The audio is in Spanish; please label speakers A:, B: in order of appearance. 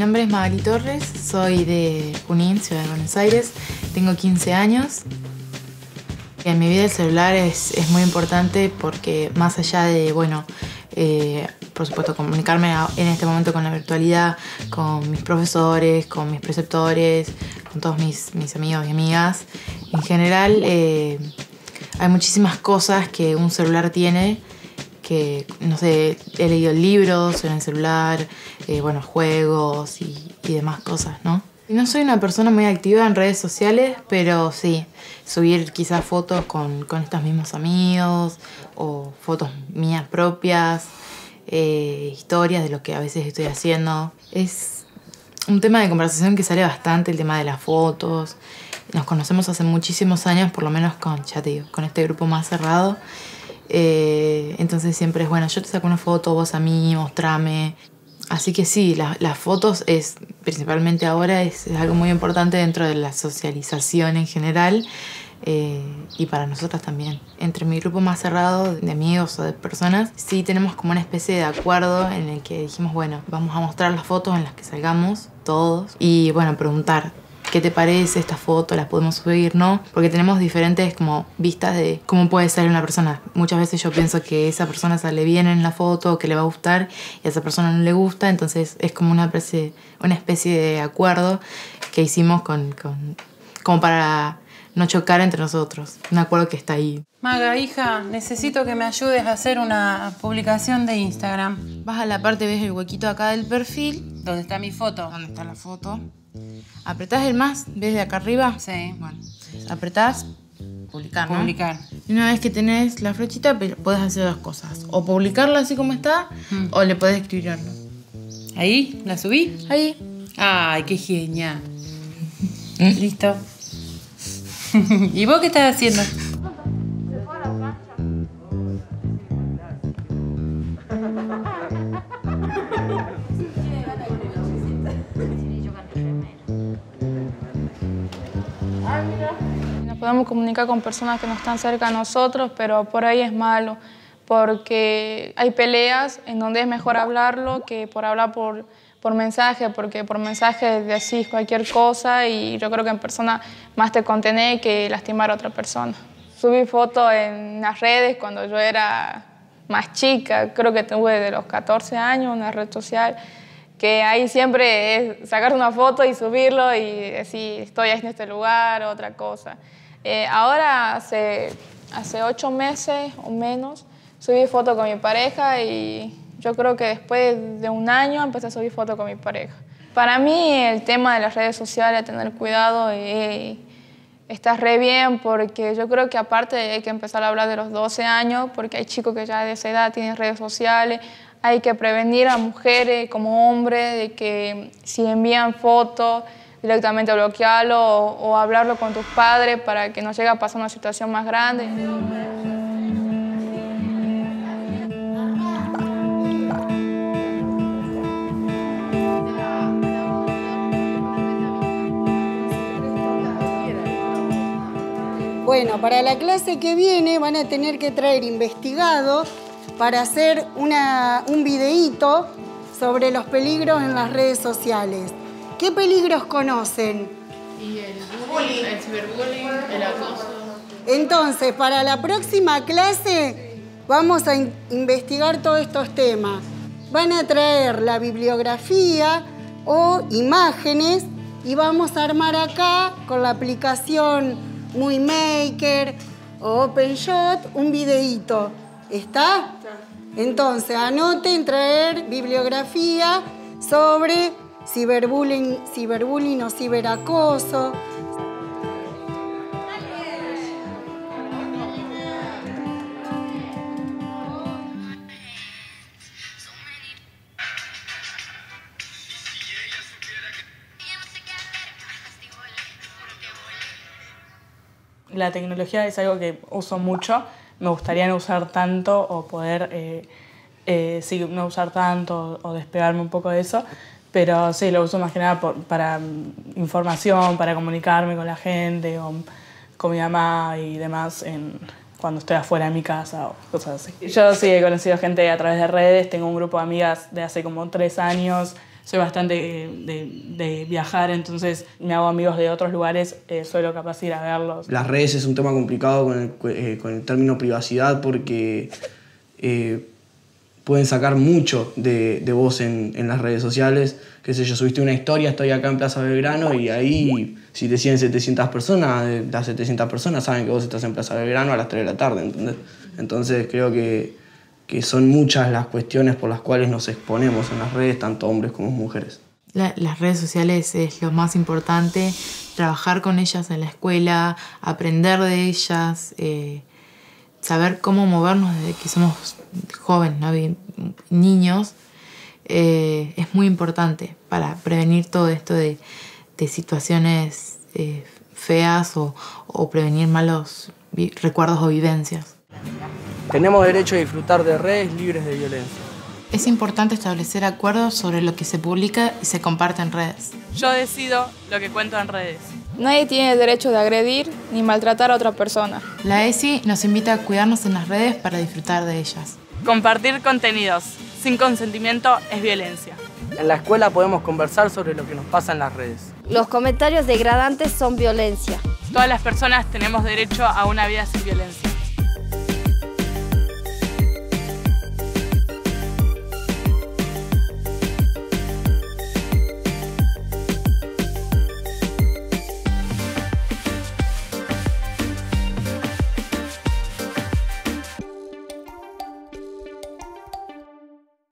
A: nombre es Magali Torres, soy de Junín, Ciudad de Buenos Aires, tengo 15 años. En mi vida el celular es muy importante porque más allá de, bueno, por supuesto comunicarme en este momento con la virtualidad, con mis profesores, con mis preceptores, con todos mis amigos y amigas, en general hay muchísimas cosas que un celular tiene que, no sé, he leído libros en el celular, bueno, juegos y demás cosas, ¿no? No soy una persona muy activa en redes sociales, pero sí, subir quizás fotos con estos mismos amigos o fotos mías propias, historias de lo que a veces estoy haciendo. Es un tema de conversación que sale bastante, el tema de las fotos. Nos conocemos hace muchísimos años, por lo menos ya te digo, con este grupo más cerrado. Entonces siempre es, bueno, yo te saco una foto, vos a mí, mostrame. Así que sí, las fotos principalmente ahora es algo muy importante dentro de la socialización en general y para nosotras también. Entre mi grupo más cerrado de amigos o de personas, sí tenemos como una especie de acuerdo en el que dijimos, bueno, vamos a mostrar las fotos en las que salgamos todos y bueno, preguntar ¿qué te parece esta foto? ¿La podemos subir? ¿No? Porque tenemos diferentes como vistas de cómo puede ser una persona. Muchas veces yo pienso que esa persona sale bien en la foto, que le va a gustar, y a esa persona no le gusta. Entonces es como una especie de acuerdo que hicimos como para no chocar entre nosotros. Un acuerdo que está ahí.
B: Maga, hija, necesito que me ayudes a hacer una publicación de Instagram.
A: Vas a la parte, ves el huequito acá del perfil.
B: ¿Dónde está mi foto?
A: ¿Dónde está la foto? Apretás el más, ¿ves de acá arriba?
B: Sí.
A: Bueno, apretás publicar, ¿no?
B: Publicar.
A: Y una vez que tenés la flechita, podés hacer dos cosas. O publicarla así como está, o le podés escribir algo.
B: ¿Ahí? ¿La subí?
A: Ahí.
B: Ay, qué genial. Listo. ¿Y vos qué estás haciendo?
C: Nos podemos comunicar con personas que no están cerca de nosotros, pero por ahí es malo, porque hay peleas en donde es mejor hablarlo que por hablar por mensaje, porque por mensaje decís cualquier cosa y yo creo que en persona más te contenés que lastimar a otra persona. Subí fotos en las redes cuando yo era más chica, creo que tuve de los 14 años una red social, que ahí siempre es sacar una foto y subirlo y decir estoy en este lugar o otra cosa. Ahora hace 8 meses o menos subí foto con mi pareja y yo creo que después de un año empecé a subir fotos con mi pareja. Para mí el tema de las redes sociales, tener cuidado, está re bien porque yo creo que aparte hay que empezar a hablar de los 12 años porque hay chicos que ya de esa edad tienen redes sociales. Hay que prevenir a mujeres como hombres de que si envían fotos directamente bloquearlo o hablarlo con tus padres para que no llegue a pasar una situación más grande.
D: Bueno, para la clase que viene van a tener que traer investigado para hacer un videíto sobre los peligros en las redes sociales. ¿Qué peligros conocen?
A: Y el bullying, el ciberbullying, el acoso.
D: Entonces, para la próxima clase vamos a investigar todos estos temas. Van a traer la bibliografía o imágenes y vamos a armar acá con la aplicación Movie Maker o OpenShot un videíto. ¿Está? Entonces, anoten traer bibliografía sobre ciberbullying o ciberacoso.
E: La tecnología es algo que uso mucho. Me gustaría no usar tanto o poder sí, no usar tanto o despegarme un poco de eso. Pero sí, lo uso más que nada para información, para comunicarme con la gente, con mi mamá y demás cuando estoy afuera de mi casa o cosas así. Yo sí he conocido gente a través de redes, tengo un grupo de amigas de hace como 3 años, soy bastante de viajar, entonces me hago amigos de otros lugares, suelo capaz ir a verlos.
F: Las redes es un tema complicado con el término privacidad porque pueden sacar mucho de vos en las redes sociales. Qué sé yo, subiste una historia, estoy acá en Plaza Belgrano y ahí si te siguen 700 personas, las 700 personas saben que vos estás en Plaza Belgrano a las 3 de la tarde, ¿entendés? Entonces creo que son muchas las cuestiones por las cuales nos exponemos en las redes, tanto hombres como mujeres.
A: Las redes sociales es lo más importante, trabajar con ellas en la escuela, aprender de ellas, saber cómo movernos desde que somos jóvenes, ¿no? Niños, es muy importante para prevenir todo esto de situaciones feas o prevenir malos recuerdos o vivencias.
F: Tenemos derecho a disfrutar de redes libres de violencia.
A: Es importante establecer acuerdos sobre lo que se publica y se comparte en redes.
E: Yo decido lo que cuento en redes.
C: Nadie tiene el derecho de agredir ni maltratar a otra persona.
A: La ESI nos invita a cuidarnos en las redes para disfrutar de ellas.
E: Compartir contenidos sin consentimiento es violencia.
F: En la escuela podemos conversar sobre lo que nos pasa en las redes.
G: Los comentarios degradantes son violencia.
E: Todas las personas tenemos derecho a una vida sin violencia.